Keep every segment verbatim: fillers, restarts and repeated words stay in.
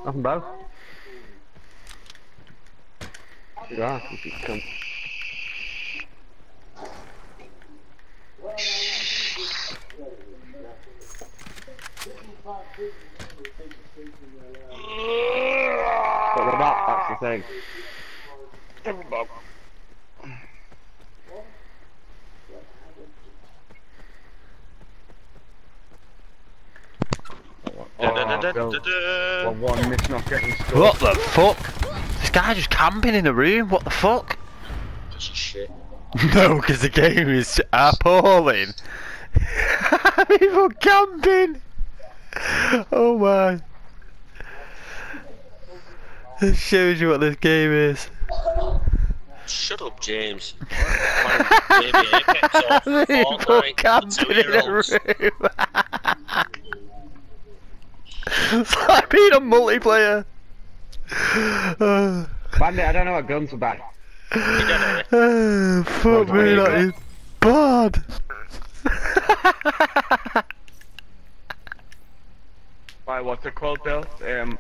Nothing, bro. Yeah, if you come. But what about? That's the thing. Everybody. Oh, one, one miss not getting stuck. What the fuck? This guy just camping in a room, what the fuck? Piece of shit. No, because the game is appalling. People camping! Oh my. This shows you what this game is. Shut up, James. Maybe Apex or People Fortnite, camping in a two-year-olds. room. It's like being a multiplayer. Uh, Bandit, I don't know what guns are bad. You get it? uh, fuck What me, do you that got? is bad. Why, what's it called, Bill? Um,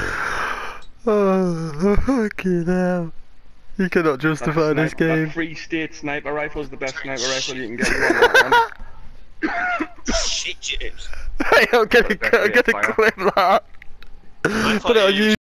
Oh, fucking hell. You cannot justify this that game. Free State sniper rifle is the best sniper rifle you can get. You want that one? Shit, James. Hey, I'm gonna, That's I'm gonna fire. clip that. I Put it on you YouTube.